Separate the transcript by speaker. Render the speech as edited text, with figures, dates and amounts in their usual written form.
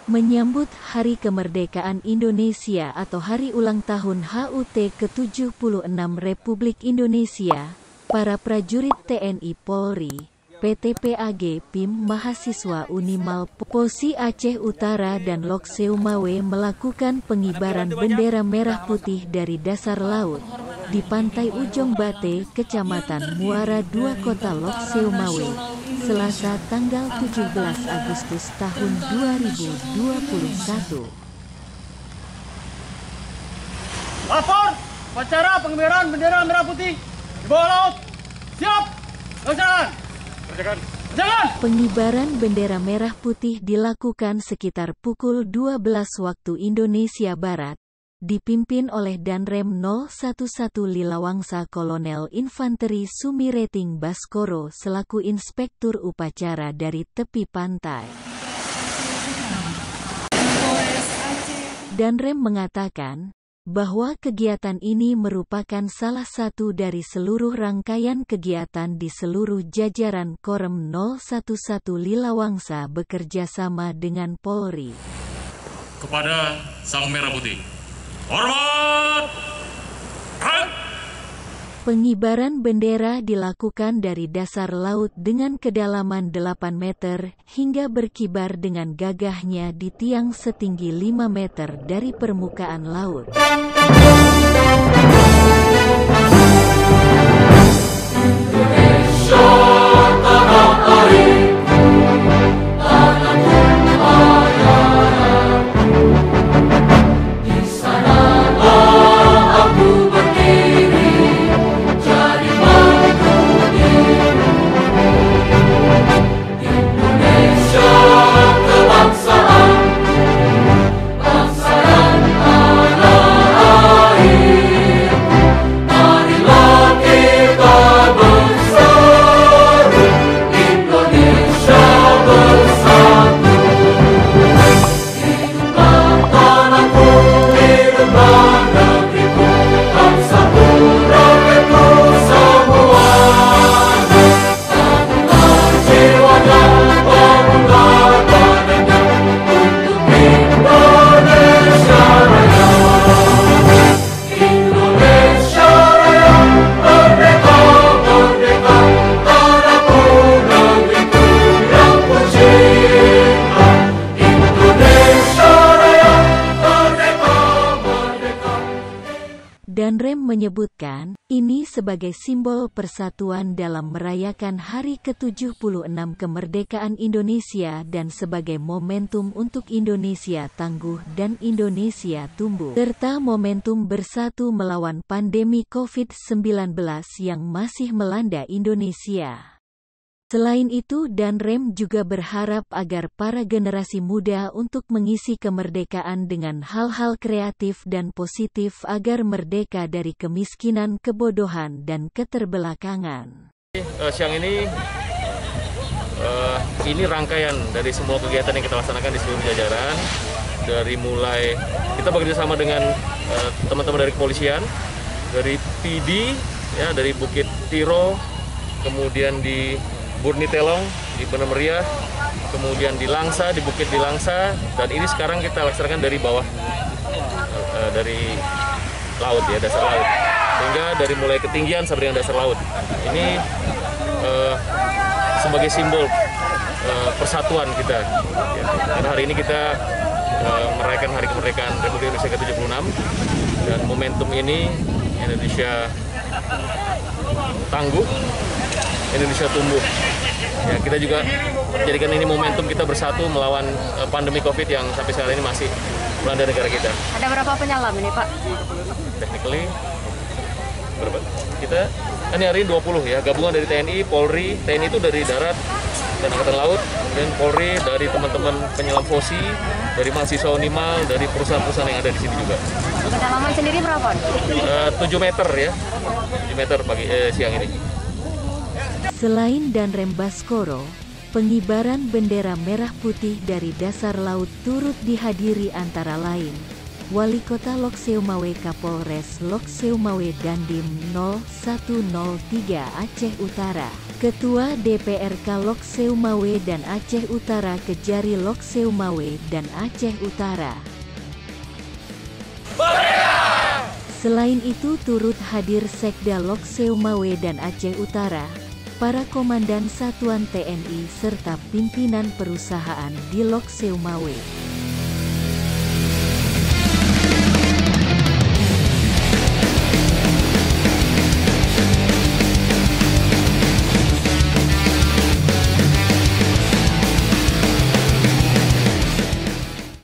Speaker 1: Menyambut Hari Kemerdekaan Indonesia atau Hari Ulang Tahun HUT ke-76 Republik Indonesia, para prajurit TNI Polri, PTPAG PIM Mahasiswa Unimal Posi Aceh Utara dan Lok Seumawe melakukan pengibaran bendera merah putih dari dasar laut di Pantai Ujong Bate, Kecamatan Muara II, Kota Lok Seumawe, Selasa tanggal 17 Agustus tahun 2021.
Speaker 2: Lapor, upacara pengibaran bendera merah putih di bawah laut. Siap, laksanakan. Jangan.
Speaker 1: Pengibaran bendera merah putih dilakukan sekitar pukul 12 waktu Indonesia Barat, dipimpin oleh Danrem 011 Lilawangsa Kolonel Infanteri Sumireting Baskoro selaku inspektur upacara dari tepi pantai. Danrem mengatakan bahwa kegiatan ini merupakan salah satu dari seluruh rangkaian kegiatan di seluruh jajaran Korem 011 Lilawangsa bekerja sama dengan Polri.
Speaker 3: Kepada Sang Merah Putih, hormat!
Speaker 1: Pengibaran bendera dilakukan dari dasar laut dengan kedalaman 8 meter hingga berkibar dengan gagahnya di tiang setinggi 5 meter dari permukaan laut. Danrem menyebutkan, ini sebagai simbol persatuan dalam merayakan Hari ke-76 Kemerdekaan Indonesia dan sebagai momentum untuk Indonesia tangguh dan Indonesia tumbuh, serta momentum bersatu melawan pandemi COVID-19 yang masih melanda Indonesia. Selain itu, Danrem juga berharap agar para generasi muda untuk mengisi kemerdekaan dengan hal-hal kreatif dan positif agar merdeka dari kemiskinan, kebodohan, dan keterbelakangan.
Speaker 3: Siang ini rangkaian dari semua kegiatan yang kita laksanakan di seluruh jajaran. Dari mulai kita bekerjasama dengan teman-teman dari kepolisian, dari PD, ya, dari Bukit Tiro, kemudian di Burni Telong, di Bener Meriah, kemudian di Langsa, di Bukit di Langsa, dan ini sekarang kita laksanakan dari bawah, dari laut, ya, dasar laut, sehingga dari mulai ketinggian sampai dengan dasar laut. Ini sebagai simbol persatuan kita, ya. Karena hari ini kita merayakan Hari Kemerdekaan Republik Indonesia ke-76, dan momentum ini Indonesia tangguh, Indonesia tumbuh. Ya, kita juga jadikan ini momentum kita bersatu melawan pandemi COVID yang sampai saat ini masih melanda negara kita.
Speaker 4: Ada berapa penyelam ini, Pak?
Speaker 3: Technically, berapa? Kita ini hari ini 20, ya, gabungan dari TNI, Polri. TNI itu dari darat dan Angkatan Laut, dan Polri dari teman-teman penyelam Posi, dari mahasiswa Unimal, dari perusahaan-perusahaan yang ada di sini juga.
Speaker 4: Kedalaman sendiri berapa?
Speaker 3: 7 meter, ya, 7 meter pagi siang ini.
Speaker 1: Selain Danrem Baskoro, pengibaran bendera merah putih dari dasar laut turut dihadiri antara lain Wali Kota Lok Seumawe Kapolres Lok Seumawe Dandim 0103 Aceh Utara, Ketua DPRK Lok Seumawe dan Aceh Utara Kejari Lok Seumawe dan Aceh Utara. Selain itu turut hadir Sekda Lok Seumawe dan Aceh Utara, para komandan satuan TNI serta pimpinan perusahaan di Lok Seumawe.